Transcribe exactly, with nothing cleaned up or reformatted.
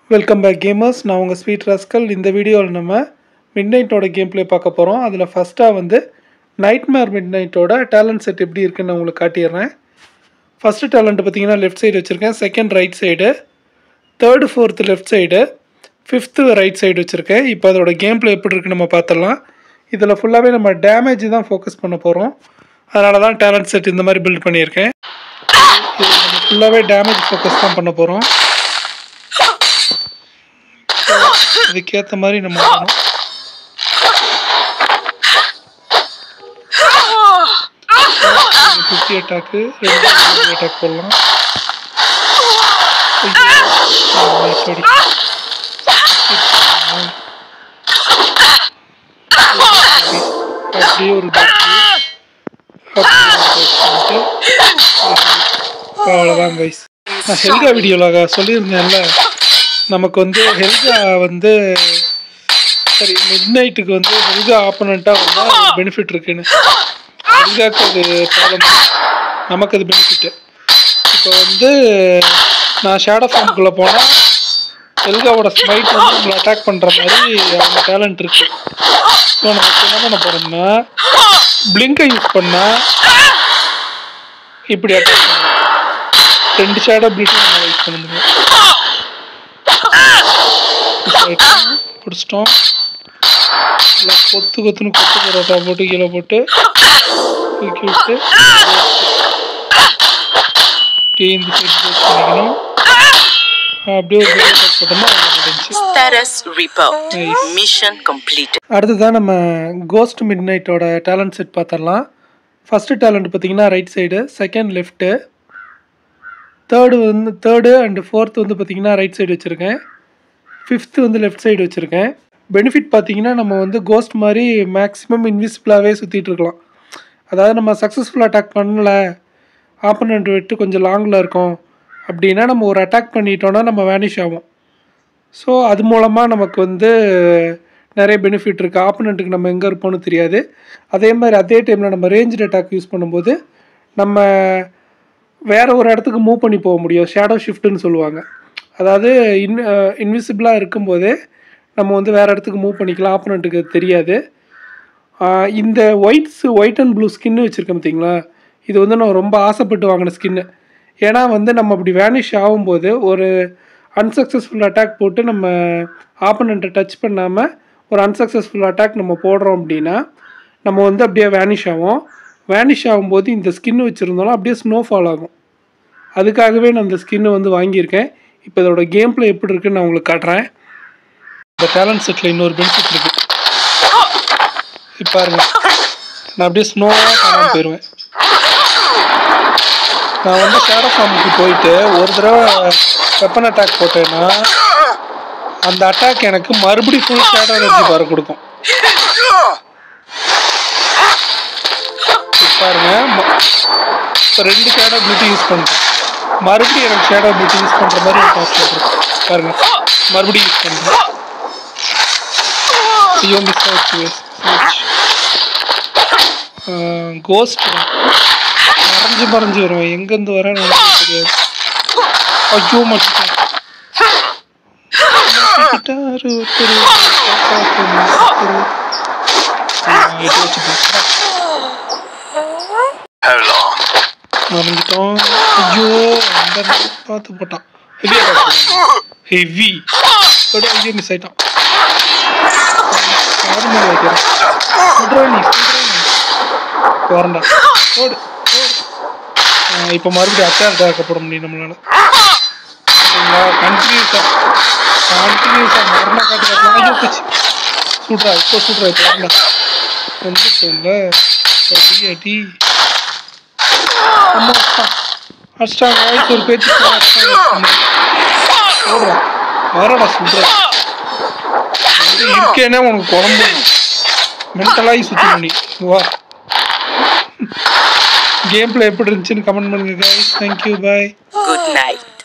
Welcome back gamers. நான் உங்க Sweet Rascal. இந்த வீடியோல நம்ம Midnight ஓட கேம் ப்ளே பார்க்க போறோம். அதுல ஃபர்ஸ்டா வந்து Nightmare Midnight ஓட டாலன்ட் செட் எப்படி இருக்குன்னு நான் உங்களுக்கு காட்டிறேன். ஃபர்ஸ்ட் டாலன்ட் பாத்தீங்கன்னா லெஃப்ட் சைடு வச்சிருக்கேன், second right side, third fourth left side, fifth right side வச்சிருக்கேன். இப்போ அதோட கேம் ப்ளே எப்படி இருக்குன்னு நம்ம பார்த்தறலாம். இதுல ஃபுல்லாவே நம்ம டேமேஜ் தான் ஃபோக்கஸ் பண்ண போறோம். அதனால தான் டாலன்ட் செட் இந்த மாதிரி பில்ட் பண்ணியிருக்கேன். இது ஃபுல்லாவே டேமேஜ் ஃபோக்கஸ் தான் பண்ண போறோம். அதுக்கேற்ற மாதிரி நம்ம வரணும். ஃபிஃப்டி அட்டாக்கு ரெண்டு அட்டாக் போடலாம். அப்படியே ஒரு அவ்வளோதான் கைஸ். நான் ஹெல்கா வீடியோவில் சொல்லியிருந்தேன்ல, நமக்கு வந்து ஹெல்கா வந்து சரி மிட் நைட்டுக்கு வந்து ஹெல்கா ஆப்போனண்ட்டாக வந்தால் பெனிஃபிட் இருக்குன்னு. ஹெல்காவுக்கு அது ப்ராப்ளம், நமக்கு அது பெனிஃபிட்டு. இப்போ வந்து நான் ஷேடோ ஃபார்முக்குள்ளே போனால் ஹெல்காவோட ஸ்மைட் வந்து நம்மளை அட்டாக் பண்ணுற மாதிரி அவங்க டேலண்ட் இருக்குது. ஸோ நமக்கு என்ன பண்ண போகிறோம்னா பிளிங்கை யூஸ் பண்ணால் இப்படி அட்டாக் பண்ணணும். ரெண்டு ஷேடோ பிளிங்கும் நம்ம யூஸ் பண்ண முடியும். பிடிச்சிட்டோம். இல்லை கொத்து கொத்துன்னு கொத்து பரோட்டா போட்டு கீழே போட்டு தூக்கி விட்டு இந்த சைட் போட் பண்ணிக்கணும். அப்படியே ஒரு போட்டோம்னா அடுத்ததான் நம்ம கோஸ்ட் மிட் நைட்டோட டேலண்ட் செட் பார்த்துடலாம். ஃபஸ்ட்டு டேலண்ட் பார்த்தீங்கன்னா right side, second left, third வந்து தேர்டு அண்டு ஃபோர்த்து வந்து பார்த்திங்கன்னா ரைட் சைடு வச்சுருக்கேன், ஃபிஃப்த்து வந்து லெஃப்ட் சைடு வச்சுருக்கேன். பெனிஃபிட் பார்த்தீங்கன்னா நம்ம வந்து கோஸ்ட் மாதிரி மேக்ஸிமம் இன்விசிபிளாகவே சுற்றிட்டு இருக்கலாம். அதாவது நம்ம சக்ஸஸ்ஃபுல் அட்டாக் பண்ணல, ஆப்போனண்ட் விட்டு கொஞ்சம் லாங்கில் இருக்கோம் அப்படின்னா நம்ம ஒரு அட்டாக் பண்ணிட்டோன்னா நம்ம வேனிஷ் ஆகும். ஸோ அது மூலமாக நமக்கு வந்து நிறைய பெனிஃபிட் இருக்குது. ஆப்போனண்ட்டுக்கு நம்ம எங்கே இருப்போம்னு தெரியாது. அதே மாதிரி அதே டைமில் நம்ம ரேஞ்சு அட்டாக் யூஸ் பண்ணும்போது நம்ம வேறு ஒரு இடத்துக்கு மூவ் பண்ணி போக முடியும். ஷேடோ ஷிஃப்ட்டுன்னு சொல்லுவாங்க. அதாவது இன் இன்விசிபிளாக இருக்கும்போதே நம்ம வந்து வேறு இடத்துக்கு மூவ் பண்ணிக்கலாம். ஆப்போனண்ட்டுக்கு தெரியாது. இந்த ஒயிட்ஸ் ஒயிட் அண்ட் ப்ளூ ஸ்கின்னு வச்சுருக்கேன் பார்த்தீங்களா, இது வந்து நான் ரொம்ப ஆசைப்பட்டு வாங்கின ஸ்கின்னு. ஏன்னா வந்து நம்ம அப்படி வேனிஷ் ஆகும்போது ஒரு அன்சக்ஸஸ்ஃபுல் அட்டாக் போட்டு நம்ம ஆப்போனண்ட்டை டச் பண்ணாமல் ஒரு அன்சக்ஸஸ்ஃபுல் அட்டாக் நம்ம போடுறோம் அப்படின்னா நம்ம வந்து அப்படியே வேனிஷ் ஆகும். வேனிஷ் ஆகும்போது இந்த ஸ்கின்னு வச்சுருந்தாலும் அப்படியே ஸ்னோஃபால் ஆகும். அதுக்காகவே நான் இந்த ஸ்கின்னு வந்து வாங்கியிருக்கேன். இப்போ இதோட கேம் ப்ளே எப்படி இருக்குன்னு நான் உங்களுக்கு காட்டுறேன். இந்த டேலண்ட் செட்டில் இன்னொரு பெனிஃபிட் இருக்குது. இப்போ பாருங்க, நான் அப்படியே ஸ்னோவாக காணாமல் போயிடுவேன். நான் வந்து ஷேடோ ஃபார்முக்கு போயிட்டு ஒரு தடவை வெப்பன் அட்டாக் போட்டேன்னா அந்த அட்டாக் எனக்கு மறுபடியும் ஃபுல் ஷேடோ எனர்ஜி பாரு கொடுக்கும். பாருங்க, இப்போ ரெண்டு ஷேடோ பிளிட்டி யூஸ் பண்ணுறேன், மறுபடியும் எனக்கு ஷேடோ பிளிட்டி யூஸ் பண்ணுற மாதிரி எனக்கு ஆப்ஷன் இருக்கு. பாருங்க, மறுபடியும் யூஸ் பண்ணுறேன். ஐயோ மிஸ் ஆகிடுச்சு. கோஸ்ட் மறைஞ்சு மறைஞ்சு வருவேன், எங்கேருந்து வரேன்னு எனக்கு தெரியாது. ஐயோ மாட்டிட்டேன். மறைஞ்சிட்டோம். ஐயோ அந்த பார்த்து போட்டான். ஹெவி ஐயோ மிஸ் ஆகிட்டான். வரண்டா ஓடு. இப்போ மறுபடியும் அட்டாக் ஆக்கப்பட முடியும் நம்மளால. கண்டினியூஸா கண்டினியூஸா மரண காட்டு காட்டலாம். ஐயோ போச்சு, சுட்றா இப்போ சுட்றா இப்போ வரண்டா வந்துட்டோம்ல. அடி அடி அம்மா அடிச்சிட்டாங்க. வாய்ஸ் ஒரு பேச்சு ஓடுறான். வரடா சுட்றா இருக்கேனே உனக்கு குழம்பு மென்டலாகி சுற்றி பண்ணி வா. கேம் பிளே எப்படி இருந்துச்சுன்னு கமெண்ட் பண்ணுங்க guys. Thank you, bye. Good night.